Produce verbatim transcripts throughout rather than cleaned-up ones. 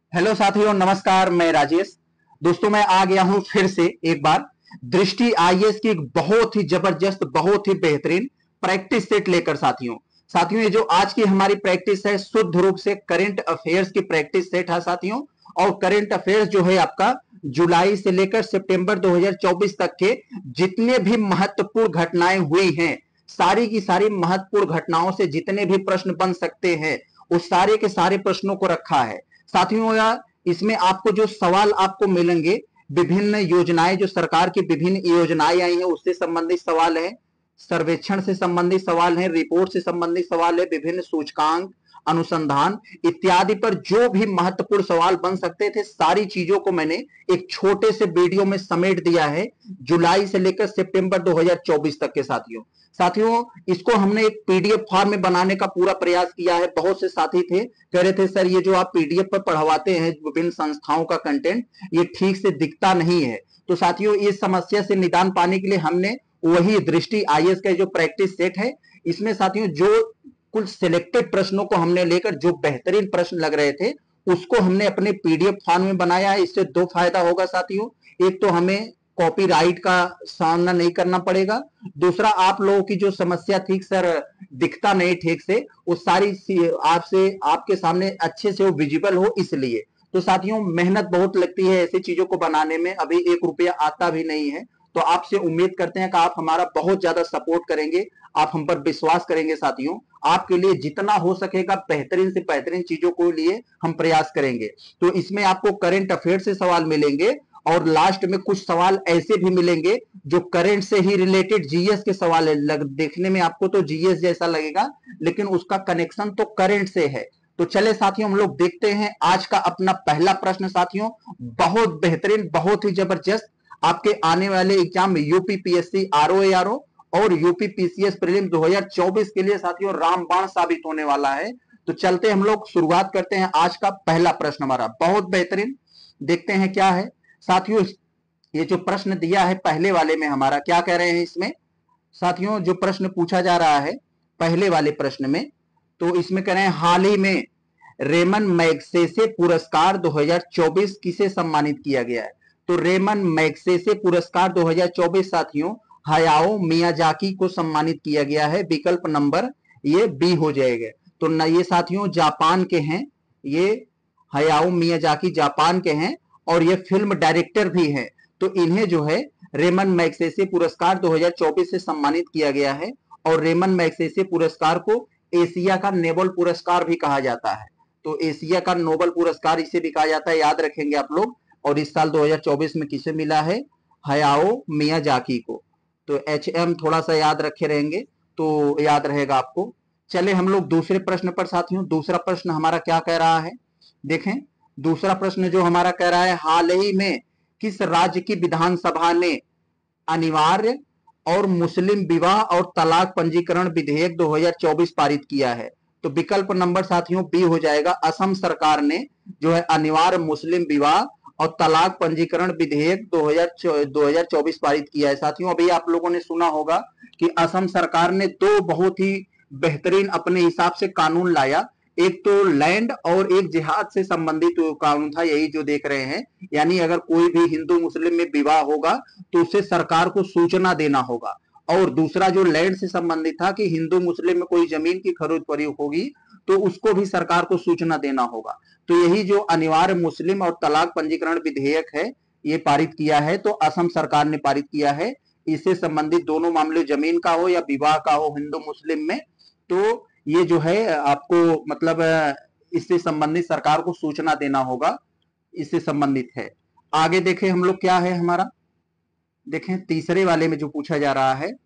Hello साथियों, नमस्कार। मैं राजेश। दोस्तों, मैं आ गया हूं फिर से एक बार दृष्टि आईएएस की एक बहुत ही जबरदस्त, बहुत ही बेहतरीन प्रैक्टिस सेट लेकर। साथियों साथियों ये जो आज की हमारी प्रैक्टिस है, शुद्ध रूप से करंट अफेयर्स की प्रैक्टिस सेट है साथियों। और करंट अफेयर्स जो है आपका जुलाई से लेकर सितंबर दो हज़ार चौबीस तक के जितने भी महत्वपूर्ण घटनाएं हुई हैं, सारी की सारी महत्वपूर्ण घटनाओं से जितने भी प्रश्न बन सकते हैं, उस सारे के सारे प्रश्नों को रखा है साथियों। यार, इसमें आपको जो सवाल आपको मिलेंगे, विभिन्न योजनाएं, जो सरकार की विभिन्न योजनाएं आई हैं उससे संबंधित सवाल है, सर्वेक्षण से संबंधित सवाल है, रिपोर्ट से संबंधित सवाल है, विभिन्न सूचकांक, अनुसंधान इत्यादि पर जो भी महत्वपूर्ण सवाल बन सकते थे, सारी चीजों को मैंने एक छोटे से वीडियो में समेट दिया है जुलाई से लेकर सितंबर दो हज़ार चौबीस तक के। साथियों साथियों इसको हमने एक पीडीएफ फॉर्म में बनाने का पूरा प्रयास किया है। बहुत से साथी थे, कह रहे थे सर ये जो आप पीडीएफ पर पढ़वाते हैं विभिन्न संस्थाओं का कंटेंट, ये ठीक से दिखता नहीं है। तो साथियों इस समस्या से निदान पाने के लिए हमने वही दृष्टि आईएएस का जो प्रैक्टिस सेट है, इसमें साथियों जो कुल सिलेक्टेड प्रश्नों को हमने लेकर जो बेहतरीन प्रश्न लग रहे थे उसको हमने अपने पीडीएफ फॉर्म में बनाया है। इससे दो फायदा होगा साथियों, एक तो हमें कॉपीराइट का सामना नहीं करना पड़ेगा, दूसरा आप लोगों की जो समस्या थी सर दिखता नहीं ठीक से, वो सारी आपसे आपके सामने अच्छे से वो विजिबल हो, इसलिए। तो साथियों मेहनत बहुत लगती है ऐसी चीजों को बनाने में, अभी एक रुपया आता भी नहीं है। तो आपसे उम्मीद करते हैं कि आप हमारा बहुत ज्यादा सपोर्ट करेंगे, आप हम पर विश्वास करेंगे। साथियों आपके लिए जितना हो सकेगा बेहतरीन से बेहतरीन चीजों को लिए हम प्रयास करेंगे। तो इसमें आपको करंट अफेयर से सवाल मिलेंगे और लास्ट में कुछ सवाल ऐसे भी मिलेंगे जो करंट से ही रिलेटेड जीएस के सवाल है। लग, देखने में आपको तो जीएस जैसा लगेगा, लेकिन उसका कनेक्शन तो करंट से है। तो चले साथियों हम लोग देखते हैं आज का अपना पहला प्रश्न। साथियों बहुत बेहतरीन, बहुत ही जबरदस्त, आपके आने वाले एग्जाम में यूपीपीएससी आरओएआरओ और यूपीपीसीएस प्रीलिम दो हज़ार चौबीस के लिए साथियों रामबाण साबित होने वाला है। तो चलते हम लोग शुरुआत करते हैं। आज का पहला प्रश्न हमारा बहुत बेहतरीन, देखते हैं क्या है साथियों। ये जो प्रश्न दिया है पहले वाले में हमारा क्या कह रहे हैं इसमें साथियों, जो प्रश्न पूछा जा रहा है पहले वाले प्रश्न में, तो इसमें कह रहे हैं हाल ही में रेमन मैग्सेसे पुरस्कार दो हज़ार चौबीस किसे सम्मानित किया गया है। तो रेमन मैग्सेसे पुरस्कार दो हज़ार चौबीस साथियों हयाओ मियाजाकी को सम्मानित किया गया है। विकल्प नंबर ये बी हो जाएगा। तो न ये साथियों जापान के हैं, ये हयाओ मियाजाकी जापान के हैं और ये फिल्म डायरेक्टर भी हैं। तो इन्हें जो है रेमन मैग्सेसे पुरस्कार दो हज़ार चौबीस से सम्मानित किया गया है। और रेमन मैग्सेसे पुरस्कार को एशिया का नोबेल पुरस्कार भी कहा जाता है। तो एशिया का नोबेल पुरस्कार इसे भी कहा जाता है, याद रखेंगे आप लोग। और इस साल दो हज़ार चौबीस में किसे मिला है, हयाओ मियाजाकी को। तो एच एम थोड़ा सा याद रखे रहेंगे तो याद रहेगा आपको। चले हम लोग दूसरे प्रश्न पर साथियों। दूसरा प्रश्न हमारा क्या कह रहा है, देखें। दूसरा प्रश्न जो हमारा कह रहा है हाल ही में किस राज्य की विधानसभा ने अनिवार्य और मुस्लिम विवाह और तलाक पंजीकरण विधेयक दो हज़ार चौबीस पारित किया है। तो विकल्प नंबर साथियों बी हो जाएगा। असम सरकार ने जो है अनिवार्य मुस्लिम विवाह और तलाक पंजीकरण विधेयक दो हज़ार चौबीस पारित किया है। साथियों अभी आप लोगों ने सुना होगा कि असम सरकार ने दो बहुत ही बेहतरीन अपने हिसाब से कानून लाया, एक तो लैंड और एक जिहाद से संबंधित कानून था, यही जो देख रहे हैं। यानी अगर कोई भी हिंदू मुस्लिम में विवाह होगा तो उसे सरकार को सूचना देना होगा। और दूसरा जो लैंड से संबंधित था कि हिंदू मुस्लिम में कोई जमीन की खरीद फरोख्त होगी तो उसको भी सरकार को सूचना देना होगा। तो यही जो अनिवार्य मुस्लिम और तलाक पंजीकरण विधेयक है ये पारित किया है, तो असम सरकार ने पारित किया है। इससे संबंधित दोनों मामले, जमीन का हो या विवाह का हो हिंदू मुस्लिम में, तो ये जो है आपको मतलब इससे संबंधित सरकार को सूचना देना होगा, इससे संबंधित है। आगे देखें हम लोग क्या है हमारा, देखें तीसरे वाले में जो पूछा जा रहा है,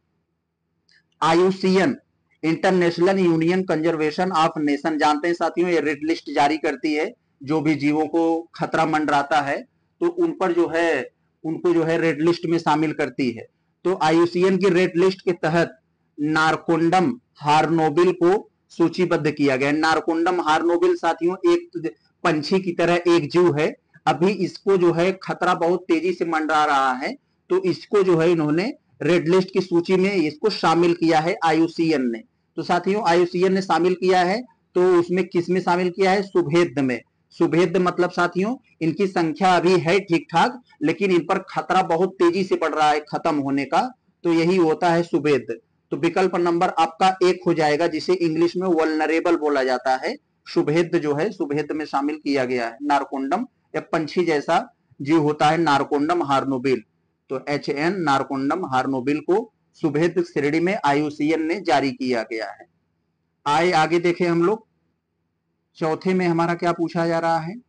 IUCN international union conservation of nation, जानते हैं साथियों ये रेड लिस्ट जारी करती है, जो भी जीवों को खतरा मंडराता है तो उन पर जो है उनको जो है रेड लिस्ट में शामिल करती है। तो आईयूसीएन की रेड लिस्ट के तहत नारकोंडम हार्नोबिल को सूचीबद्ध किया गया। नारकोंडम हार्नोबिल साथियों एक पंछी की तरह एक जीव है, अभी इसको जो है खतरा बहुत तेजी से मंडरा रहा है, तो इसको जो है इन्होंने रेड लिस्ट की सूची में इसको शामिल किया है आईयूसीएन ने। तो साथियों आईयूसीएन ने शामिल किया है, तो उसमें किस में शामिल किया है, सुभेद में। सुभेद्य मतलब साथियों इनकी संख्या अभी है ठीक ठाक, लेकिन इन पर खतरा बहुत तेजी से बढ़ रहा है खत्म होने का, तो यही होता है सुभेद्य। तो विकल्प नंबर आपका एक हो जाएगा, जिसे इंग्लिश में वल्नरेबल बोला जाता है। सुभेद्य जो है सुभेद्य में शामिल किया गया है। नारकोंडम या पंछी जैसा जीव होता है नारकोंडम हार्नोबिल, तो एच एन नारकोंडम हार्नोबिल को सुभेद्य श्रेणी में आई यू सी एन ने जारी किया गया है। आए आगे देखें हम लोग, चौथे में हमारा क्या पूछा जा रहा है,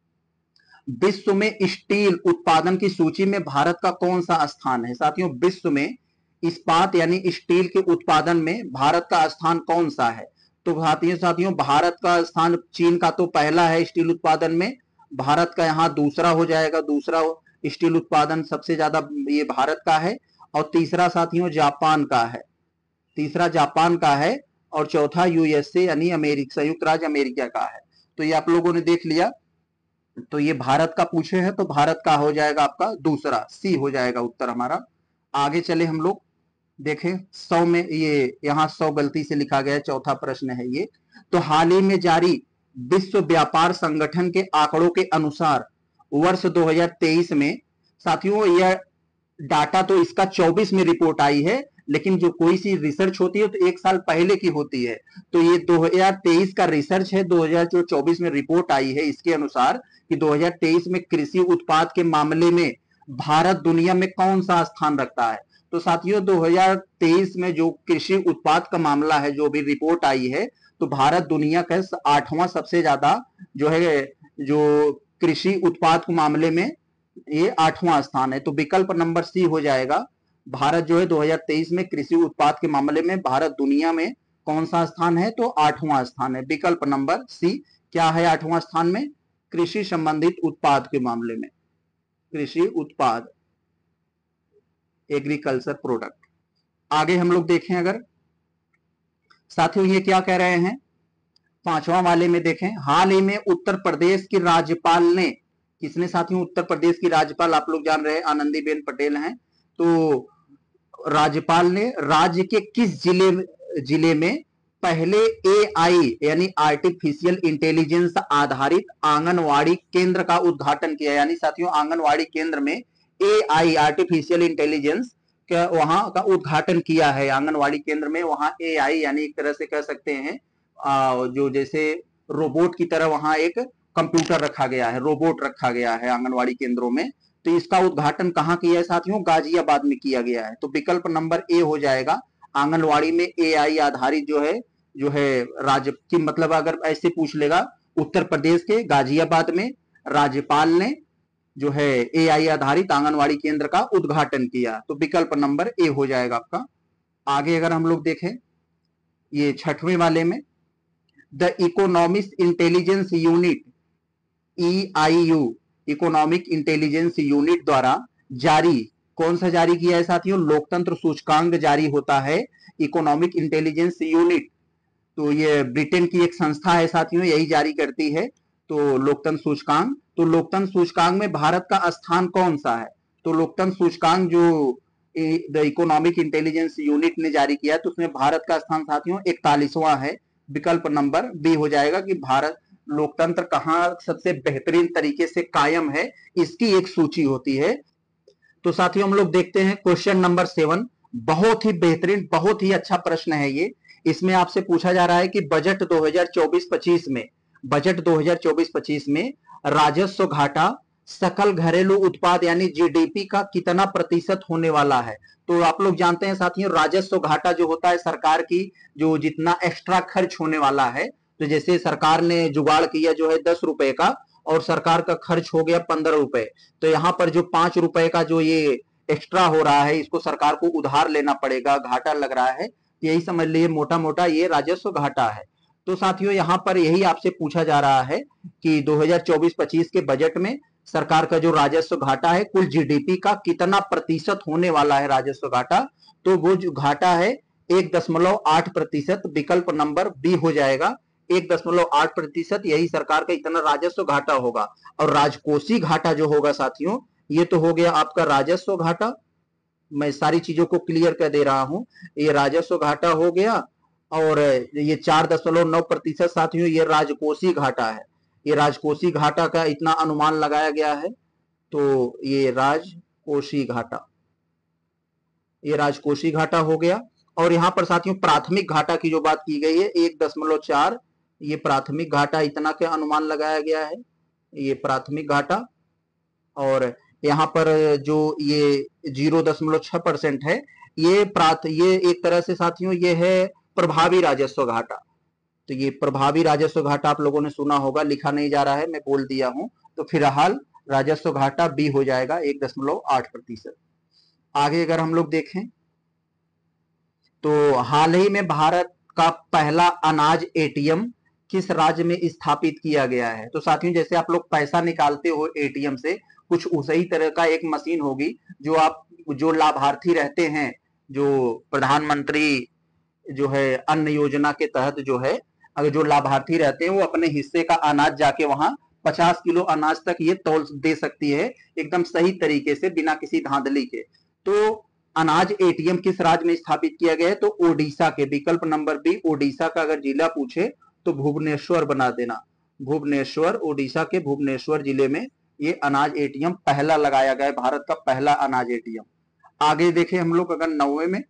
विश्व में स्टील उत्पादन की सूची में भारत का कौन सा स्थान है। साथियों विश्व में इस्पात यानी स्टील के उत्पादन में भारत का स्थान कौन सा है। तो साथियों साथियों भारत का स्थान चीन का तो पहला है स्टील उत्पादन में, भारत का यहाँ दूसरा हो जाएगा, दूसरा स्टील उत्पादन सबसे ज्यादा ये भारत का है, और तीसरा साथियों जापान का है, तीसरा जापान का है, और चौथा यूएसए यानी अमेरिका संयुक्त राज्य अमेरिका का है। तो ये आप लोगों ने देख लिया, तो ये भारत का पूछे हैं तो भारत का हो जाएगा आपका दूसरा, सी हो जाएगा उत्तर हमारा। आगे चले हम लोग देखें, सौ में ये यहाँ सौ गलती से लिखा गया है, चौथा प्रश्न है ये। तो हाल ही में जारी विश्व व्यापार संगठन के आंकड़ों के अनुसार वर्ष दो हज़ार तेईस में, साथियों यह डाटा तो इसका चौबीस में रिपोर्ट आई है, लेकिन जो कोई सी रिसर्च होती है तो एक साल पहले की होती है, तो ये दो हज़ार तेईस का रिसर्च है, दो हज़ार चौबीस में रिपोर्ट आई है। इसके अनुसार कि दो हज़ार तेईस में कृषि उत्पाद के मामले में भारत दुनिया में कौन सा स्थान रखता है। तो साथियों दो हज़ार तेईस में जो कृषि उत्पाद का मामला है, जो भी रिपोर्ट आई है, तो भारत दुनिया का आठवां सबसे ज्यादा जो है जो कृषि उत्पाद के मामले में ये आठवां स्थान है। तो विकल्प नंबर सी हो जाएगा, भारत जो है दो हज़ार तेईस में कृषि उत्पाद के मामले में भारत दुनिया में कौन सा स्थान है, तो आठवां स्थान है। विकल्प नंबर सी क्या है आठवां स्थान में, कृषि संबंधित उत्पाद के मामले में, कृषि उत्पाद एग्रीकल्चर प्रोडक्ट। आगे हम लोग देखें अगर, साथियों ये क्या कह रहे हैं, पांचवा वाले में देखें, हाल ही में उत्तर प्रदेश की राज्यपाल ने, किसने साथियों, उत्तर प्रदेश की राज्यपाल आप लोग जान रहे हैं आनंदीबेन पटेल हैं, तो राज्यपाल ने राज्य के किस जिले जिले में पहले ए आई यानी आर्टिफिशियल इंटेलिजेंस आधारित आंगनवाड़ी केंद्र का उद्घाटन किया। यानी साथियों आंगनवाड़ी केंद्र में ए आई आर्टिफिशियल इंटेलिजेंस का वहां का उद्घाटन किया है। आंगनवाड़ी केंद्र में वहां ए आई यानी एक तरह से कह सकते हैं जो जैसे रोबोट की तरह वहां एक कंप्यूटर रखा गया है, रोबोट रखा गया है आंगनवाड़ी केंद्रों में। तो इसका उद्घाटन कहाँ किया है साथियों, गाजियाबाद में किया गया है। तो विकल्प नंबर ए हो जाएगा, आंगनवाड़ी में ए आई आधारित जो है जो है राज्य की, मतलब अगर ऐसे पूछ लेगा, उत्तर प्रदेश के गाजियाबाद में राज्यपाल ने जो है ए आई आधारित आंगनवाड़ी केंद्र का उद्घाटन किया। तो विकल्प नंबर ए हो जाएगा आपका। आगे अगर हम लोग देखें ये छठवें वाले में, the Economic Intelligence Unit E I U Economic Intelligence Unit द्वारा जारी, कौन सा जारी किया है साथियों, लोकतंत्र सूचकांक जारी होता है इकोनॉमिक इंटेलिजेंस यूनिट। तो ये ब्रिटेन की एक संस्था है साथियों, यही जारी करती है तो लोकतंत्र सूचकांक। तो लोकतंत्र सूचकांक में भारत का स्थान कौन सा है, तो लोकतंत्र सूचकांक जो द इकोनॉमिक इंटेलिजेंस यूनिट ने जारी किया तो उसमें भारत का स्थान साथियों इकतालीसवां है। विकल्प नंबर बी हो जाएगा कि भारत लोकतंत्र कहां सबसे बेहतरीन तरीके से कायम है, इसकी एक सूची होती है। तो साथियों हम लोग देखते हैं क्वेश्चन नंबर सेवन, बहुत ही बेहतरीन बहुत ही अच्छा प्रश्न है ये। इसमें आपसे पूछा जा रहा है कि बजट दो हज़ार चौबीस पच्चीस में, बजट दो हज़ार चौबीस पच्चीस में राजस्व घाटा सकल घरेलू उत्पाद यानी जी डी पी का कितना प्रतिशत होने वाला है। तो आप लोग जानते हैं साथियों राजस्व घाटा जो होता है सरकार की जो जितना एक्स्ट्रा खर्च होने वाला है, तो जैसे सरकार ने जुगाड़ किया जो है दस रुपए का और सरकार का खर्च हो गया पंद्रह रुपए, तो यहाँ पर जो पांच रुपए का जो ये एक्स्ट्रा हो रहा है इसको सरकार को उधार लेना पड़ेगा, घाटा लग रहा है, यही समझ लीजिए मोटा मोटा ये राजस्व घाटा है। तो साथियों यहाँ पर यही आपसे पूछा जा रहा है कि दो हज़ार चौबीस पच्चीस के बजट में सरकार का जो राजस्व घाटा है कुल जी डी पी का कितना प्रतिशत होने वाला है राजस्व घाटा, तो वो जो घाटा है एक दशमलव आठ प्रतिशत। विकल्प नंबर बी हो जाएगा, एक दशमलव आठ प्रतिशत यही सरकार का इतना राजस्व घाटा होगा। और राजकोषीय घाटा जो होगा साथियों ये तो हो गया आपका राजस्व घाटा, मैं सारी चीजों को क्लियर कर दे रहा हूं, ये राजस्व घाटा हो गया और ये चार दशमलव नौ प्रतिशत साथियों ये राजकोषीय घाटा है। ये राजकोषी घाटा का इतना अनुमान लगाया गया है। तो ये राजकोषी घाटा, ये राजकोषी घाटा हो गया। और यहां पर साथियों प्राथमिक घाटा की जो बात की गई है एक दशमलव चार, ये प्राथमिक घाटा इतना के अनुमान लगाया गया है, ये प्राथमिक घाटा। और यहाँ पर जो ये जीरो दशमलव छह परसेंट है, ये प्राथ ये एक तरह से साथियों ये है प्रभावी राजस्व घाटा। तो ये प्रभावी राजस्व घाटा आप लोगों ने सुना होगा, लिखा नहीं जा रहा है, मैं बोल दिया हूं। तो फिलहाल राजस्व घाटा बी हो जाएगा एक दशमलव आठ प्रतिशत। आगे अगर हम लोग देखें तो हाल ही में भारत का पहला अनाज एटीएम किस राज्य में स्थापित किया गया है। तो साथियों जैसे आप लोग पैसा निकालते हो एटीएम से, कुछ उसी तरह का एक मशीन होगी जो आप जो लाभार्थी रहते हैं, जो प्रधानमंत्री जो है अन्न योजना के तहत जो है, अगर जो लाभार्थी रहते हैं वो अपने हिस्से का अनाज जाके वहां पचास किलो अनाज तक ये तौल दे सकती है एकदम सही तरीके से बिना किसी धांधली के। तो अनाज एटीएम किस राज्य में स्थापित किया गया है, तो ओडिशा के, विकल्प नंबर बी ओडिशा का अगर जिला पूछे तो भुवनेश्वर बना देना, भुवनेश्वर, ओडिशा के भुवनेश्वर जिले में ये अनाज एटीएम पहला लगाया गया है, भारत का पहला अनाज एटीएम। आगे देखें हम लोग अगर नौवे में,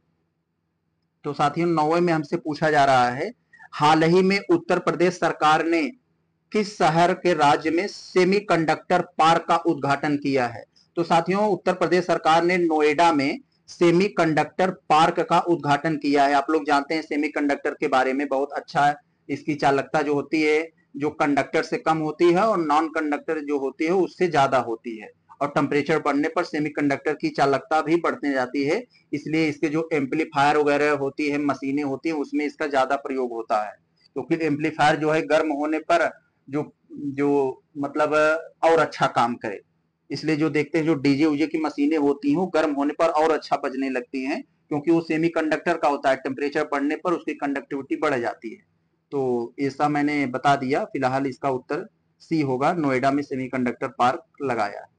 तो साथियों नौवे में हमसे पूछा जा रहा है हाल ही में उत्तर प्रदेश सरकार ने किस शहर के राज्य में सेमीकंडक्टर पार्क का उद्घाटन किया है। तो साथियों उत्तर प्रदेश सरकार ने नोएडा में सेमीकंडक्टर पार्क का उद्घाटन किया है। आप लोग जानते हैं सेमीकंडक्टर के बारे में बहुत अच्छा है, इसकी चालकता जो होती है जो कंडक्टर से कम होती है और नॉन कंडक्टर जो होती है उससे ज्यादा होती है, और टेम्परेचर बढ़ने पर सेमीकंडक्टर की चालकता भी बढ़ने जाती है, इसलिए इसके जो एम्पलीफायर वगैरह होती है, मशीनें होती हैं, उसमें इसका ज्यादा प्रयोग होता है। क्योंकि तो एम्पलीफायर जो है गर्म होने पर जो जो मतलब और अच्छा काम करे, इसलिए जो देखते हैं जो डीजे उजे की मशीनें होती हैं वो गर्म होने पर और अच्छा बजने लगती हैं, क्योंकि वो सेमीकंडक्टर का होता है, टेम्परेचर बढ़ने पर उसकी कंडक्टिविटी बढ़ जाती है। तो ऐसा मैंने बता दिया, फिलहाल इसका उत्तर सी होगा, नोएडा में सेमीकंडक्टर पार्क लगाया है।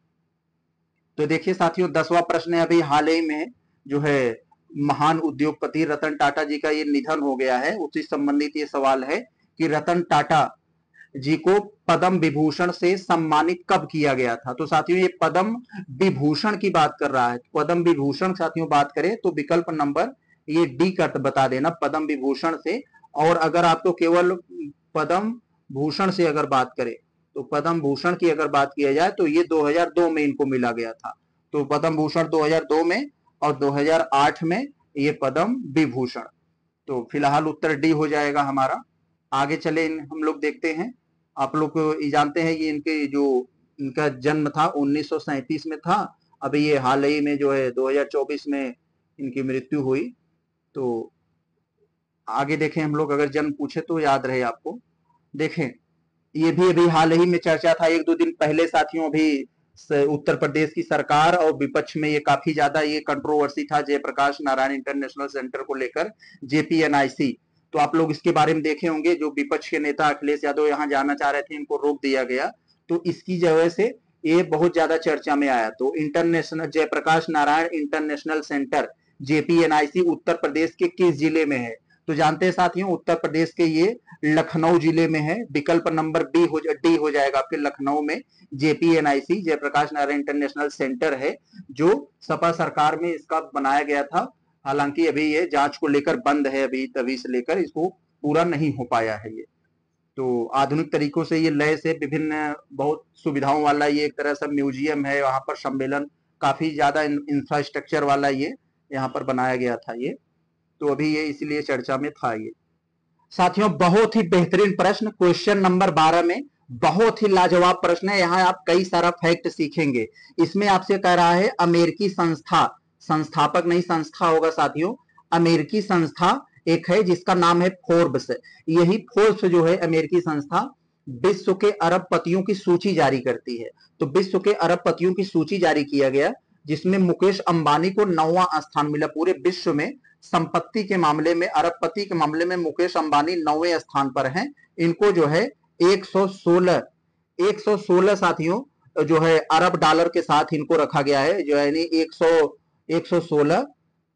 तो देखिए साथियों दसवां प्रश्न है, अभी हाल ही में जो है महान उद्योगपति रतन टाटा जी का ये निधन हो गया है, उससे संबंधित ये सवाल है कि रतन टाटा जी को पद्म विभूषण से सम्मानित कब किया गया था। तो साथियों ये पद्म विभूषण की बात कर रहा है, पद्म विभूषण साथियों बात करें तो विकल्प नंबर ये डी का बता देना, पद्म विभूषण से। और अगर आपको केवल पद्म भूषण से अगर बात करें तो पद्म भूषण की अगर बात किया जाए तो ये दो हज़ार दो में इनको मिला गया था, तो पद्म भूषण दो हज़ार दो में और दो हज़ार आठ में ये पद्म विभूषण। तो फिलहाल उत्तर डी हो जाएगा हमारा। आगे चले हम लोग देखते हैं, आप लोग जानते हैं कि इनके जो इनका जन्म था उन्नीस सौ सैंतीस में था, अभी ये हाल ही में जो है दो हज़ार चौबीस में इनकी मृत्यु हुई। तो आगे देखें हम लोग, अगर जन्म पूछे तो याद रहे आपको। देखें ये भी अभी हाल ही में चर्चा था एक दो दिन पहले साथियों, अभी उत्तर प्रदेश की सरकार और विपक्ष में ये काफी ज्यादा ये कंट्रोवर्सी था जयप्रकाश नारायण इंटरनेशनल सेंटर को लेकर, जेपीएनआईसी। तो आप लोग इसके बारे में देखे होंगे, जो विपक्ष के नेता अखिलेश यादव यहाँ जाना चाह रहे थे, इनको रोक दिया गया, तो इसकी वजह से ये बहुत ज्यादा चर्चा में आया। तो international Jayaprakash Narayan international centre JPNIC Uttar Pradesh के किस जिले में है। तो जानते हैं साथियों उत्तर प्रदेश के ये लखनऊ जिले में है, विकल्प नंबर बी हो डी हो जाएगा आपके, लखनऊ में JPNIC Jayaprakash Narayan international centre है, जो सपा सरकार में इसका बनाया गया था। हालांकि अभी ये जांच को लेकर बंद है, अभी तभी से लेकर इसको पूरा नहीं हो पाया है ये। तो आधुनिक तरीकों से ये लय से विभिन्न बहुत सुविधाओं वाला ये एक तरह से म्यूजियम है, वहां पर सम्मेलन काफी ज्यादा इंफ्रास्ट्रक्चर वाला ये यहाँ पर बनाया गया था ये, तो अभी ये इसलिए चर्चा में था ये। साथियों बहुत ही बेहतरीन प्रश्न क्वेश्चन नंबर बारह में, बहुत ही लाजवाब प्रश्न है, यहाँ आप कई सारा फैक्ट सीखेंगे। इसमें आपसे कह रहा है अमेरिकी संस्था, संस्थापक नहीं संस्था होगा साथियों, अमेरिकी संस्था एक है जिसका नाम है फोर्ब्स, यही फोर्ब्स जो है अमेरिकी संस्था विश्व के अरबपतियों की सूची जारी करती है। तो विश्व के अरबपतियों की सूची जारी किया गया जिसमें मुकेश अंबानी को नौवां स्थान मिला, पूरे विश्व में संपत्ति के मामले में, अरबपति के मामले में मुकेश अंबानी नौवें स्थान पर हैं। इनको जो है एक सौ सोलह साथियों जो है अरब डॉलर के साथ इनको रखा गया है, जो यानी एक सौ सोलह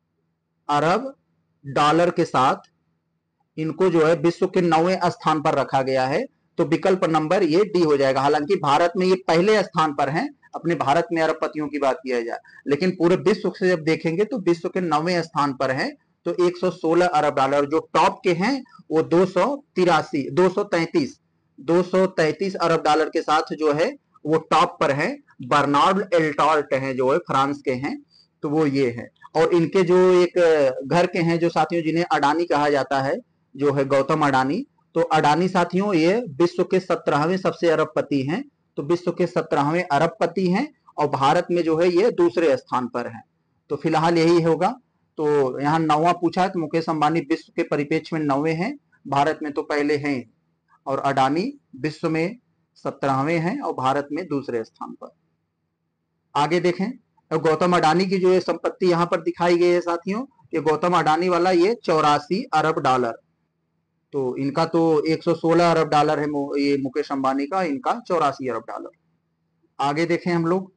अरब डॉलर के साथ इनको जो है विश्व के नौवें स्थान पर रखा गया है। तो विकल्प नंबर ये डी हो जाएगा। हालांकि भारत में ये पहले स्थान पर हैं, अपने भारत में अरबपतियों की बात किया जाए, लेकिन पूरे विश्व से जब देखेंगे तो विश्व के नौवें स्थान पर हैं। तो एक सौ सोलह अरब डॉलर जो टॉप के हैं वो दो सौ तिरासी दो सौ तैतीस दो सौ तैतीस अरब डॉलर के साथ जो है वो टॉप पर है। बर्नार्ड एल्टॉर्ट हैं जो है फ्रांस के हैं, तो वो ये है। और इनके जो एक घर के हैं जो साथियों जिन्हें अडानी कहा जाता है, जो है गौतम अडानी, तो अडानी साथियों ये विश्व के सत्रहवें सबसे अरबपति हैं। तो विश्व के सत्रहवें अरबपति हैं और भारत में जो है ये दूसरे स्थान पर है। तो फिलहाल यही होगा। तो यहाँ नौवां पूछा है तो मुकेश अंबानी विश्व के परिप्रेक्ष्य में नौवें हैं, भारत में तो पहले हैं, और अडानी विश्व में सत्रहवें हैं और भारत में दूसरे स्थान पर। आगे देखें, गौतम अडानी की जो ये संपत्ति यहाँ पर दिखाई गई है साथियों, ये गौतम अडानी वाला ये चौरासी अरब डॉलर, तो इनका तो एक सौ सोलह अरब डॉलर है ये मुकेश अंबानी का, इनका चौरासी अरब डॉलर। आगे देखें हम लोग,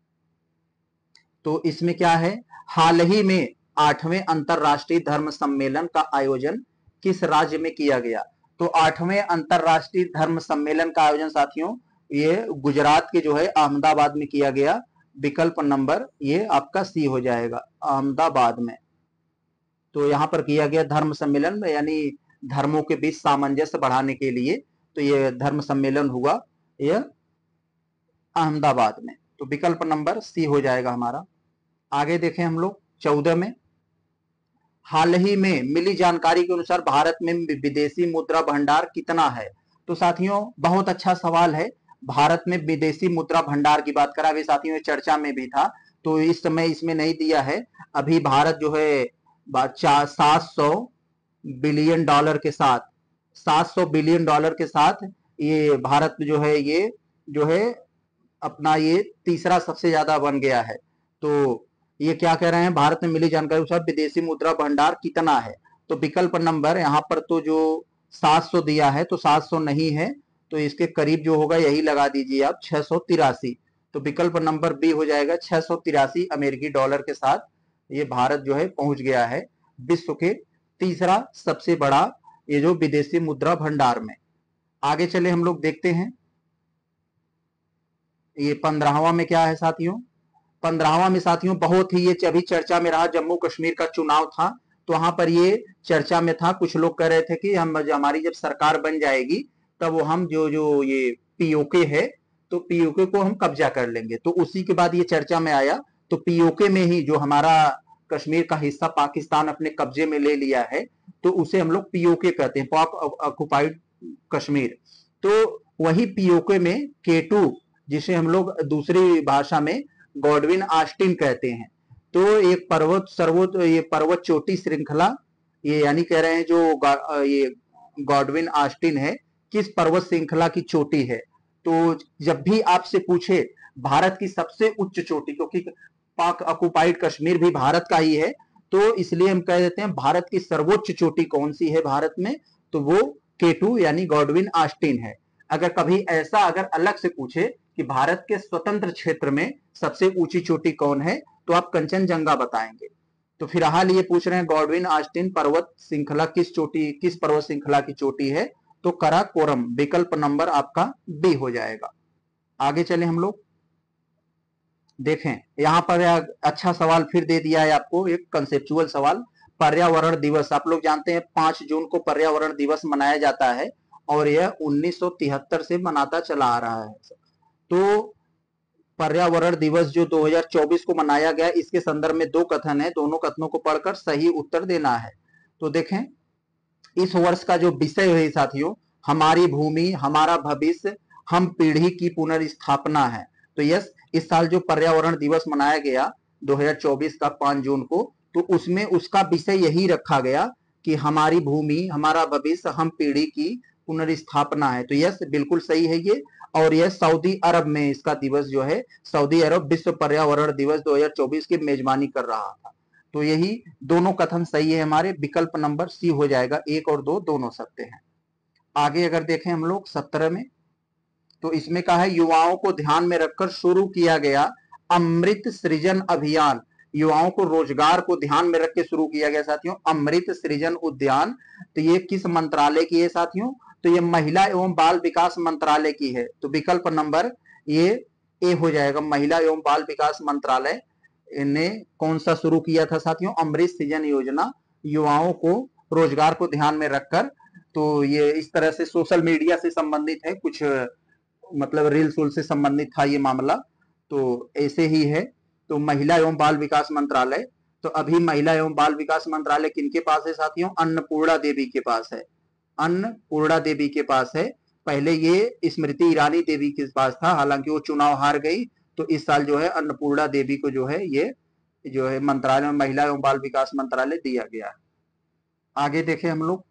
तो इसमें क्या है, हाल ही में आठवें अंतरराष्ट्रीय धर्म सम्मेलन का आयोजन किस राज्य में किया गया। तो आठवें अंतरराष्ट्रीय धर्म सम्मेलन का आयोजन साथियों ये गुजरात के जो है अहमदाबाद में किया गया। विकल्प नंबर ये आपका सी हो जाएगा, अहमदाबाद में। तो यहाँ पर किया गया धर्म सम्मेलन में, यानी धर्मों के बीच सामंजस्य बढ़ाने के लिए, तो ये धर्म सम्मेलन हुआ यह अहमदाबाद में। तो विकल्प नंबर सी हो जाएगा हमारा। आगे देखें हम लोग चौदह में, हाल ही में मिली जानकारी के अनुसार भारत में विदेशी मुद्रा भंडार कितना है। तो साथियों बहुत अच्छा सवाल है। भारत में विदेशी मुद्रा भंडार की बात करा, अभी साथियों चर्चा में भी था, तो इस समय इसमें नहीं दिया है। अभी भारत जो है सात सौ बिलियन डॉलर के साथ सात सौ बिलियन डॉलर के साथ ये भारत जो है ये जो है अपना ये तीसरा सबसे ज्यादा बन गया है। तो ये क्या कह रहे हैं, भारत में मिली जानकारी के अनुसार विदेशी मुद्रा भंडार कितना है। तो विकल्प नंबर यहाँ पर तो जो सात सौ दिया है तो सात सौ नहीं है, तो इसके करीब जो होगा यही लगा दीजिए आप, छह सौ तिरासी। तो विकल्प नंबर बी हो जाएगा, छह सौ तिरासी अमेरिकी डॉलर के साथ ये भारत जो है पहुंच गया है विश्व के तीसरा सबसे बड़ा ये जो विदेशी मुद्रा भंडार में। आगे चले हम लोग देखते हैं, ये पंद्रहवां में क्या है साथियों। पंद्रहवां में साथियों बहुत ही ये अभी चर्चा में रहा, जम्मू कश्मीर का चुनाव था, तो वहां पर ये चर्चा में था। कुछ लोग कह रहे थे कि हम हमारी जब सरकार बन जाएगी तब वो हम जो जो ये पीओके है तो पीओके को हम कब्जा कर लेंगे। तो उसी के बाद ये चर्चा में आया, तो पीओके में ही जो हमारा कश्मीर का हिस्सा पाकिस्तान अपने कब्जे में ले लिया है तो उसे हम लोग पीओके कहते हैं, पाक ऑक्युपाइड कश्मीर। तो वही पीओके में के टू जिसे हम लोग दूसरी भाषा में गॉडविन ऑस्टिन कहते हैं, तो एक पर्वत सर्वोच्च ये पर्वत चोटी श्रृंखला, ये यानी कह रहे हैं जो ये गॉडविन ऑस्टिन है किस पर्वत श्रृंखला की चोटी है। तो जब भी आपसे पूछे भारत की सबसे उच्च चोटी, क्योंकि पाक ऑक्युपाइड कश्मीर भी भारत का ही है, तो इसलिए हम कह देते हैं भारत की सर्वोच्च चोटी कौन सी है भारत में, तो वो के टू यानी गॉडविन ऑस्टिन है। अगर कभी ऐसा अगर अलग से पूछे कि भारत के स्वतंत्र क्षेत्र में सबसे ऊंची चोटी कौन है, तो आप कंचनजंगा बताएंगे। तो फिलहाल ये पूछ रहे हैं गॉडविन ऑस्टिन पर्वत श्रृंखला किस चोटी किस पर्वत श्रृंखला की चोटी है, तो कराकोरम, विकल्प नंबर आपका बी हो जाएगा। आगे चले हम लोग देखें, यहां पर अच्छा सवाल फिर दे दिया है आपको, एक कंसेप्चुअल सवाल। पर्यावरण दिवस, आप लोग जानते हैं पांच जून को पर्यावरण दिवस मनाया जाता है और यह उन्नीस सौ तिहत्तर से मनाता चला आ रहा है। तो पर्यावरण दिवस जो दो हज़ार चौबीस को मनाया गया, इसके संदर्भ में दो कथन है, दोनों कथनों को पढ़कर सही उत्तर देना है। तो देखें, इस वर्ष का जो विषय है साथियों, हमारी भूमि हमारा भविष्य हम पीढ़ी की पुनर्स्थापना है। तो यस, इस साल जो पर्यावरण दिवस मनाया गया दो हज़ार चौबीस का पांच जून को, तो उसमें उसका विषय यही रखा गया कि हमारी भूमि हमारा भविष्य हम पीढ़ी की पुनर्स्थापना है। तो यस, बिल्कुल सही है ये। और यह सऊदी अरब में इसका दिवस जो है, सऊदी अरब विश्व पर्यावरण दिवस दो हज़ार चौबीस की मेजबानी कर रहा था। तो यही दोनों कथन सही है हमारे, विकल्प नंबर सी हो जाएगा, एक और दो दोनों सत्य हैं। आगे अगर देखें हम लोग सत्रह में, तो इसमें कहा है युवाओं को ध्यान में रखकर शुरू किया गया अमृत सृजन अभियान, युवाओं को रोजगार को ध्यान में रख के शुरू किया गया साथियों अमृत सृजन उद्यान। तो ये किस मंत्रालय की है साथियों, तो ये महिला एवं बाल विकास मंत्रालय की है। तो विकल्प नंबर ये ए हो जाएगा। महिला एवं बाल विकास मंत्रालय ने कौन सा शुरू किया था साथियों? अमृत सृजन योजना, युवाओं को रोजगार को ध्यान में रखकर। तो ये इस तरह से सोशल मीडिया से संबंधित है, कुछ मतलब रील्स उल से संबंधित था ये मामला। तो ऐसे ही है। तो महिला एवं बाल विकास मंत्रालय, तो अभी महिला एवं बाल विकास मंत्रालय किनके पास है साथियों? अन्नपूर्णा देवी के पास है। अन्नपूर्णा देवी के पास है। पहले ये स्मृति ईरानी देवी के पास था, हालांकि वो चुनाव हार गई। तो इस साल जो है अन्नपूर्णा देवी को जो है ये जो है मंत्रालय, महिला एवं बाल विकास मंत्रालय दिया गया। आगे देखें हम लोग,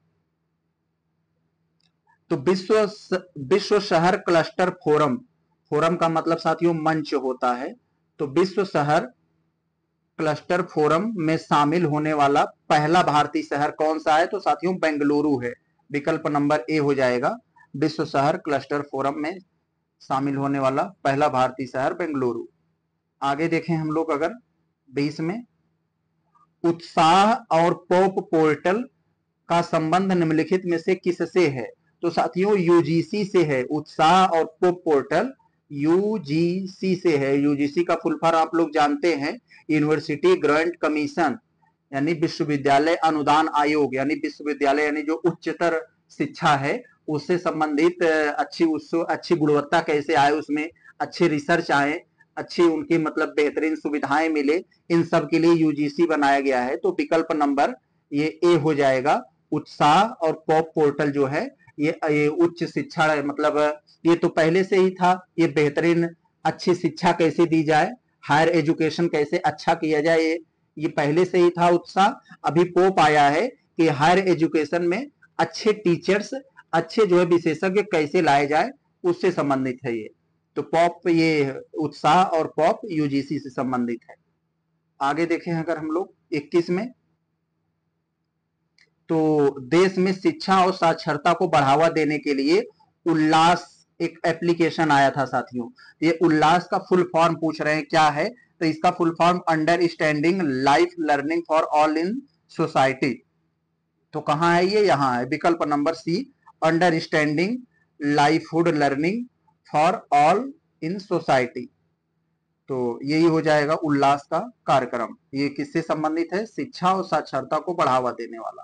तो विश्व विश्व शहर क्लस्टर फोरम, फोरम का मतलब साथियों मंच होता है। तो विश्व शहर क्लस्टर फोरम में शामिल होने वाला पहला भारतीय शहर कौन सा है? तो साथियों बेंगलुरु है। विकल्प नंबर ए हो जाएगा। विश्व शहर क्लस्टर फोरम में शामिल होने वाला पहला भारतीय शहर बेंगलुरु। आगे देखें हम लोग अगर बीस में, उत्साह और पॉप पोर्टल का संबंध निम्नलिखित में से किससे है? तो साथियों यूजीसी से है। उत्साह और पॉप पोर्टल यूजीसी से है। यूजीसी का फुल फॉर्म आप लोग जानते हैं, यूनिवर्सिटी ग्रांट कमीशन, यानी विश्वविद्यालय अनुदान आयोग, यानी विश्वविद्यालय यानी जो उच्चतर शिक्षा है उससे संबंधित अच्छी उससे अच्छी गुणवत्ता कैसे आए, उसमें अच्छे रिसर्च आए, अच्छी उनकी मतलब बेहतरीन सुविधाएं मिले, इन सब के लिए यूजीसी बनाया गया है। तो विकल्प नंबर ये ए हो जाएगा। उत्साह और पॉप पोर्टल जो है ये, ये उच्च शिक्षा मतलब ये तो पहले से ही था। ये बेहतरीन अच्छी शिक्षा कैसे दी जाए, हायर एजुकेशन कैसे अच्छा किया जाए, ये ये पहले से ही था उत्साह। अभी पोप आया है कि हायर एजुकेशन में अच्छे टीचर्स, अच्छे जो है विशेषज्ञ कैसे लाए जाए, उससे संबंधित है ये। तो पॉप, ये उत्साह और पॉप यूजीसी से संबंधित है। आगे देखें अगर हम लोग इक्कीस में, तो देश में शिक्षा और साक्षरता को बढ़ावा देने के लिए उल्लास एक एप्लीकेशन आया था साथियों। ये उल्लास का फुल फॉर्म पूछ रहे हैं क्या है? तो इसका full form understanding life learning for all in society. तो कहां है ये? यहां है। विकल्प number C, understanding lifehood learning for all in society. तो यही हो जाएगा उल्लास का कार्यक्रम। ये किससे संबंधित है? शिक्षा और साक्षरता को बढ़ावा देने वाला।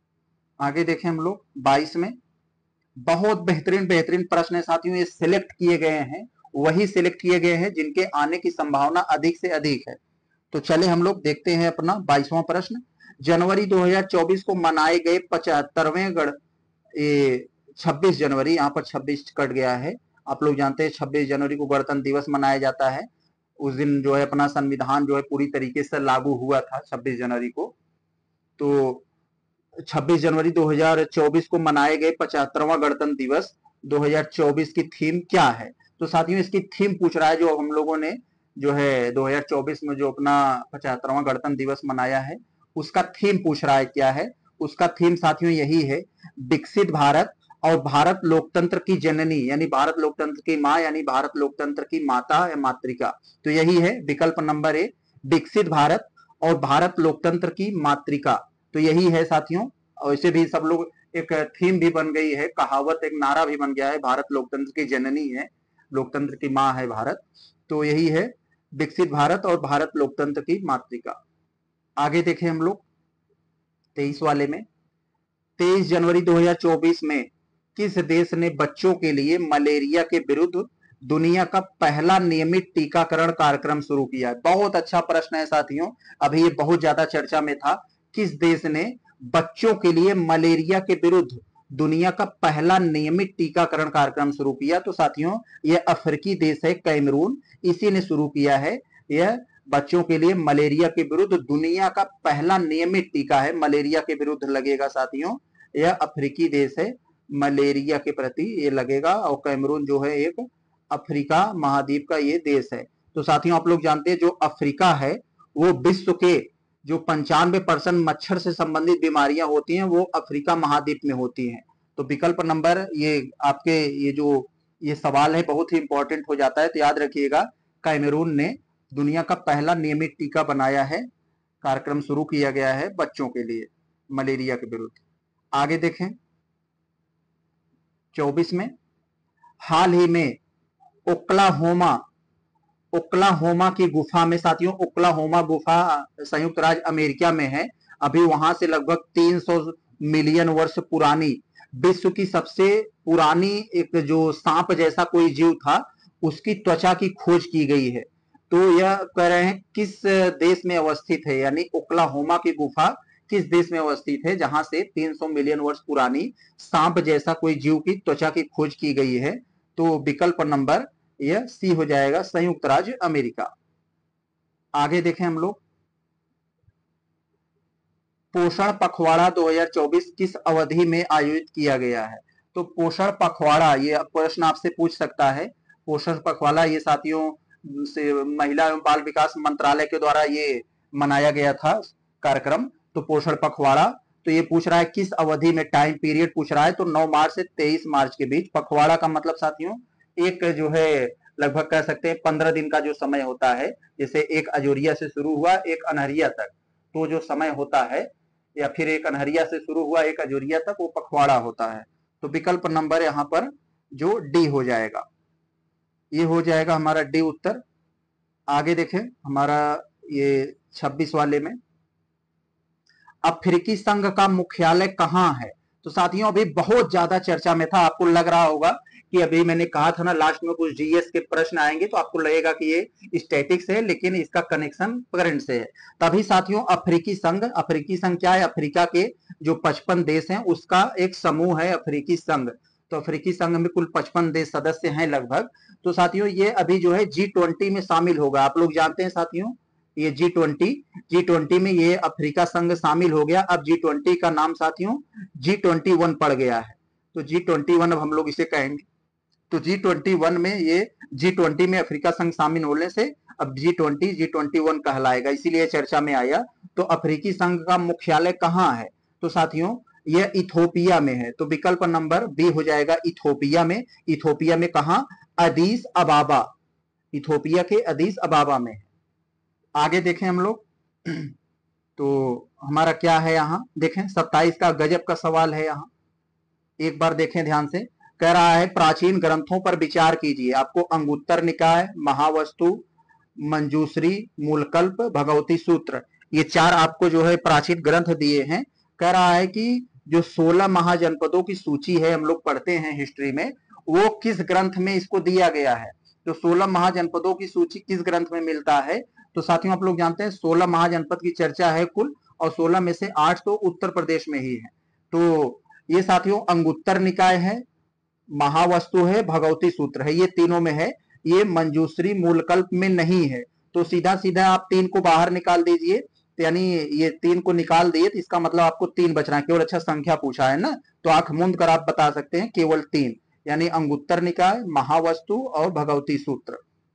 आगे देखें हम लोग बाईस में, बहुत बेहतरीन बेहतरीन प्रश्न है साथियों। ये सिलेक्ट किए गए हैं, वही सिलेक्ट किए गए हैं जिनके आने की संभावना अधिक से अधिक है। तो चले हम लोग देखते हैं अपना बाईसवां प्रश्न। जनवरी दो हज़ार चौबीस को मनाए गए पचहत्तरवें गण ये छब्बीस जनवरी, यहाँ पर छब्बीस कट गया है। आप लोग जानते हैं छब्बीस जनवरी को गणतंत्र दिवस मनाया जाता है। उस दिन जो है अपना संविधान जो है पूरी तरीके से लागू हुआ था छब्बीस जनवरी को। तो छब्बीस जनवरी दो हज़ार चौबीस को मनाए गए पचहत्तरवां गणतंत्र दिवस दो हज़ार चौबीस की थीम क्या है? तो साथियों इसकी थीम पूछ रहा है, जो हम लोगों ने जो है दो हज़ार चौबीस में जो अपना पचहत्तरवां गणतंत्र दिवस मनाया है उसका थीम पूछ रहा है क्या है? उसका थीम साथियों यही है, विकसित भारत और भारत लोकतंत्र की जननी, यानी भारत लोकतंत्र की माँ, यानी भारत लोकतंत्र की माता या मातृका। तो यही है विकल्प नंबर ए, विकसित भारत और भारत लोकतंत्र की मातृका। तो यही है साथियों। और इसे भी सब लोग एक थीम भी बन गई है, कहावत, एक नारा भी बन गया है, भारत लोकतंत्र की जननी है, लोकतंत्र की माँ है भारत। तो यही है विकसित भारत और भारत लोकतंत्र की मातृका। आगे देखें हम लोग तेईस वाले में, तेईस जनवरी दो हज़ार चौबीस में किस देश ने बच्चों के लिए मलेरिया के विरुद्ध दुनिया का पहला नियमित टीकाकरण कार्यक्रम शुरू किया है? बहुत अच्छा प्रश्न है साथियों, अभी ये बहुत ज्यादा चर्चा में था। किस देश ने बच्चों के लिए मलेरिया के विरुद्ध दुनिया का पहला नियमित टीकाकरण कार्यक्रम शुरू किया? तो साथियों यह अफ्रीकी देश है कैमरून, इसी ने शुरू किया है। यह बच्चों के लिए मलेरिया के विरुद्ध दुनिया का पहला नियमित टीका है, मलेरिया के विरुद्ध लगेगा साथियों। यह अफ्रीकी देश है, मलेरिया के प्रति ये लगेगा। और कैमरून जो है एक अफ्रीका महाद्वीप का ये देश है। तो साथियों आप लोग जानते हैं जो अफ्रीका है वो विश्व के जो पंचानवे परसेंट मच्छर से संबंधित बीमारियां होती हैं वो अफ्रीका महाद्वीप में होती हैं। तो विकल्प नंबर ये आपके ये जो ये सवाल है बहुत ही इंपॉर्टेंट हो जाता है, तो याद रखिएगा कैमरून ने दुनिया का पहला नियमित टीका बनाया है, कार्यक्रम शुरू किया गया है बच्चों के लिए मलेरिया के विरुद्ध। आगे देखें चौबीस में हाल ही में ओक्लाहोमा ओक्लाहोमा की गुफा में साथियों, ओक्लाहोमा गुफा संयुक्त राज्य अमेरिका में है। अभी वहां से लगभग तीन सौ मिलियन वर्ष पुरानी विश्व की सबसे पुरानी एक जो सांप जैसा कोई जीव था उसकी त्वचा की खोज की गई है। तो यह कह रहे हैं किस देश में अवस्थित है, यानी ओक्लाहोमा की गुफा किस देश में अवस्थित है जहां से तीन सौ मिलियन वर्ष पुरानी सांप जैसा कोई जीव की त्वचा की खोज की गई है। तो विकल्प नंबर यह सी हो जाएगा, संयुक्त राज्य अमेरिका। आगे देखें हम लोग, पोषण पखवाड़ा दो हज़ार चौबीस किस अवधि में आयोजित किया गया है? तो पोषण पखवाड़ा ये प्रश्न आपसे पूछ सकता है। पोषण पखवाड़ा ये साथियों से महिला एवं बाल विकास मंत्रालय के द्वारा ये मनाया गया था कार्यक्रम। तो पोषण पखवाड़ा तो ये पूछ रहा है किस अवधि में, टाइम पीरियड पूछ रहा है। तो नौ मार्च से तेईस मार्च के बीच। पखवाड़ा का मतलब साथियों एक जो है लगभग कह सकते हैं पंद्रह दिन का जो समय होता है, जैसे एक अजोरिया से शुरू हुआ एक अनहरिया तक, तो जो समय होता है, या फिर एक अनहरिया से शुरू हुआ एक अजोरिया तक, वो पखवाड़ा होता है। तो विकल्प नंबर यहाँ पर जो डी हो जाएगा, ये हो जाएगा हमारा डी उत्तर। आगे देखें हमारा ये छब्बीस वाले में, अफ्रीकी संघ का मुख्यालय कहाँ है? तो साथियों अभी बहुत ज्यादा चर्चा में था, आपको लग रहा होगा कि अभी मैंने कहा था ना लास्ट में कुछ जीएस के प्रश्न आएंगे तो आपको लगेगा कि ये स्टैटिक्स है, लेकिन इसका कनेक्शन करंट से है। तभी साथियों अफ्रीकी संघ, अफ्रीकी संघ क्या है? अफ्रीका के जो पचपन देश हैं उसका एक समूह है अफ्रीकी संघ। तो अफ्रीकी संघ में कुल पचपन देश सदस्य हैं लगभग। तो साथियों ये अभी जो है जी ट्वेंटी में शामिल होगा। आप लोग जानते हैं साथियों ये जी ट्वेंटी जी ट्वेंटी में ये अफ्रीका संघ शामिल हो गया। अब जी ट्वेंटी का नाम साथियों जी ट्वेंटी वन पड़ गया है। तो जी ट्वेंटी वन अब हम लोग इसे कहेंगे। तो जी ट्वेंटी वन में ये जी ट्वेंटी में अफ्रीका संघ शामिल होने से अब G twenty G twenty one कहलाएगा, इसीलिए चर्चा में आया। तो अफ्रीकी संघ का मुख्यालय कहाँ है? तो साथियों यह इथोपिया में है। तो विकल्प नंबर बी हो जाएगा इथोपिया में। इथोपिया में कहा? अदीस अबाबा, इथोपिया के अदीस अबाबा में। आगे देखें हम लोग तो हमारा क्या है यहाँ देखें, सत्ताईस का गजब का सवाल है यहाँ, एक बार देखें ध्यान से। कह रहा है प्राचीन ग्रंथों पर विचार कीजिए। आपको अंगुत्तर निकाय, महावस्तु, मंजूश्री, मूलकल्प, भगवती सूत्र, ये चार आपको जो है प्राचीन ग्रंथ दिए हैं। कह रहा है कि जो सोलह महाजनपदों की सूची है, हम लोग पढ़ते हैं हिस्ट्री में, वो किस ग्रंथ में इसको दिया गया है? तो सोलह महाजनपदों की सूची किस ग्रंथ में मिलता है? तो साथियों आप लोग जानते हैं सोलह महाजनपद की चर्चा है कुल, और सोलह में से आठ तो उत्तर प्रदेश में ही है। तो ये साथियों अंगुत्तर निकाय है, महावस्तु है, भगवती सूत्र है, ये तीनों में है। ये मंजूश्री मूलकल्प में नहीं है। तो सीधा सीधा आप तीन को बाहर निकाल दीजिए, यानी ये तीन को निकाल दिए तो इसका मतलब आपको तीन बच रहा है केवल। अच्छा संख्या पूछा है ना, तो आंख मूंद कर आप बता सकते हैं केवल तीन, यानी अंगुत्तर निकाय, महावस्तु और भगवती सूत्र।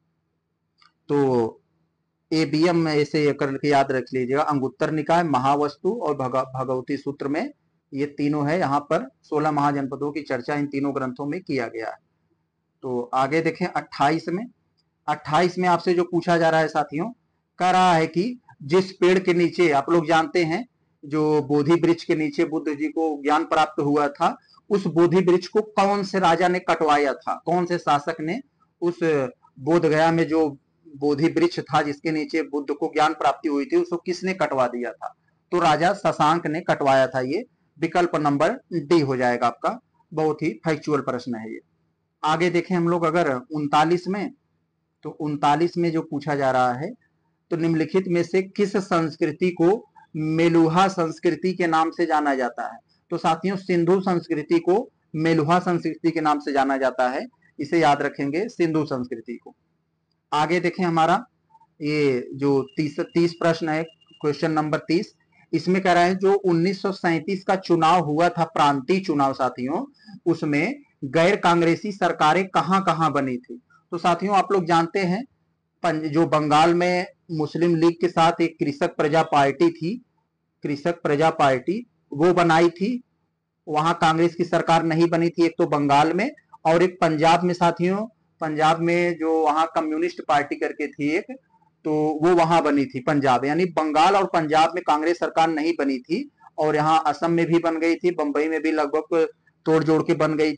तो ए बी एम में ऐसे करके याद रख लीजिएगा, अंगुत्तर निकाय, महावस्तु और भग, भगवती सूत्र में ये तीनों है। यहाँ पर सोलह महाजनपदों की चर्चा इन तीनों ग्रंथों में किया गया है। तो आगे देखें अट्ठाईस में, अट्ठाईस में आपसे जो पूछा जा रहा है साथियों, कह रहा है कि जिस पेड़ के नीचे, आप लोग जानते हैं जो बोधि वृक्ष के नीचे बुद्ध जी को ज्ञान प्राप्त हुआ था, उस बोधि वृक्ष को कौन से राजा ने कटवाया था? कौन से शासक ने उस बोध गया में जो बोधि वृक्ष था जिसके नीचे बुद्ध को ज्ञान प्राप्ति हुई थी, उसको किसने कटवा दिया था? तो राजा शशांक ने कटवाया था। ये विकल्प नंबर डी हो जाएगा आपका। बहुत ही फैक्चुअल प्रश्न है ये। आगे देखें हम लोग अगर उनतालीस में, तो उनतालीस में जो पूछा जा रहा है, तो निम्नलिखित में से किस संस्कृति को मेलुहा संस्कृति के नाम से जाना जाता है? तो साथियों सिंधु संस्कृति को मेलुहा संस्कृति के नाम से जाना जाता है, इसे याद रखेंगे, सिंधु संस्कृति को। आगे देखें हमारा ये जो तीस तीस प्रश्न है, क्वेश्चन नंबर तीस, इसमें कह रहा है जो उन्नीस सौ सैंतीस का चुनाव हुआ था, प्रांतीय चुनाव साथियों, उसमें गैर कांग्रेसी सरकारें कहां कहां बनी थी? तो साथियों आप लोग जानते हैं जो बंगाल में मुस्लिम लीग के साथ एक कृषक प्रजा पार्टी थी, कृषक प्रजा पार्टी वो बनाई थी, वहां कांग्रेस की सरकार नहीं बनी थी, एक तो बंगाल में, और एक पंजाब में साथियों, पंजाब में जो वहां कम्युनिस्ट पार्टी करके थी एक, तो वो वहां बनी थी पंजाब। यानी बंगाल और पंजाब में कांग्रेस सरकार नहीं बनी थी, और यहाँ असम में भी बन गई थी, बंबई में भी लगभग तोड़ जोड़ के बन गई थी,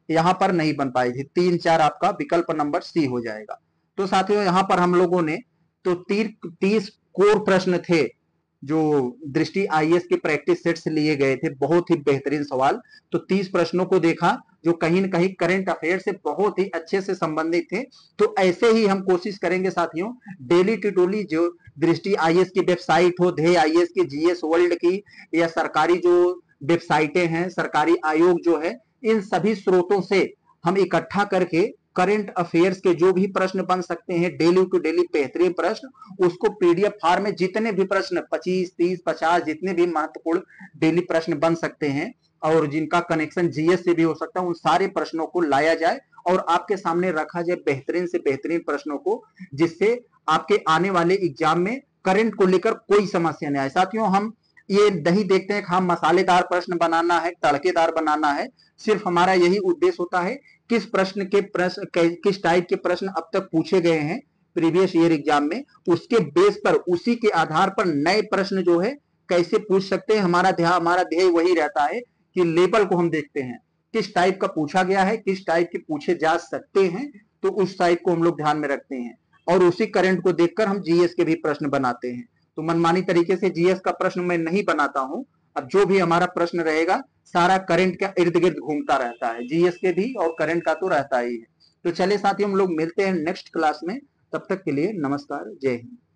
यहाँ पर नहीं बन पाई थी। तीन चार आपका विकल्प नंबर सी हो जाएगा। तो साथियों यहाँ पर हम लोगों ने तो तीर तीस कोर प्रश्न थे जो दृष्टि आईएएस के प्रैक्टिस सेट से लिए गए थे, बहुत ही बेहतरीन सवाल। तो तीस प्रश्नों को देखा जो कहीं न कहीं करंट अफेयर से बहुत ही अच्छे से संबंधित थे। तो ऐसे ही हम कोशिश करेंगे साथियों, डेली टिटोली जो दृष्टि आईएएस की वेबसाइट हो, ध्येय आईएएस की, जीएस वर्ल्ड की, या सरकारी जो वेबसाइटें हैं, सरकारी आयोग जो है, इन सभी स्रोतों से हम इकट्ठा करके करंट अफेयर्स के जो भी प्रश्न बन सकते हैं, डेली टू डेली बेहतरीन प्रश्न, उसको पीडीएफ फॉर्म में जितने भी प्रश्न पच्चीस तीस पचास जितने भी महत्वपूर्ण डेली प्रश्न बन सकते हैं और जिनका कनेक्शन जीएस से भी हो सकता है, उन सारे प्रश्नों को लाया जाए और आपके सामने रखा जाए बेहतरीन से बेहतरीन प्रश्नों को, जिससे आपके आने वाले एग्जाम में करंट को लेकर कोई समस्या नहीं आए। साथियों हम ये नहीं देखते हैं कि हम मसालेदार प्रश्न बनाना है, तड़केदार बनाना है, सिर्फ हमारा यही उद्देश्य होता है किस प्रश्न के प्रश्न किस टाइप के प्रश्न अब तक पूछे गए हैं प्रीवियस ईयर एग्जाम में, उसके बेस पर उसी के आधार पर नए प्रश्न जो है कैसे पूछ सकते हैं। हमारा ध्यान हमारा ध्येय वही रहता है कि लेवल को हम देखते हैं किस टाइप का पूछा गया है, किस टाइप के पूछे जा सकते हैं, तो उस टाइप को हम लोग ध्यान में रखते हैं और उसी करंट को देखकर हम जीएस के भी प्रश्न बनाते हैं। तो मनमानी तरीके से जीएस का प्रश्न मैं नहीं बनाता हूं। अब जो भी हमारा प्रश्न रहेगा सारा करंट के इर्द गिर्द घूमता रहता है, जीएस के भी और करंट का तो रहता ही है। तो चलिए साथियों हम लोग मिलते हैं नेक्स्ट क्लास में, तब तक के लिए नमस्कार, जय हिंद।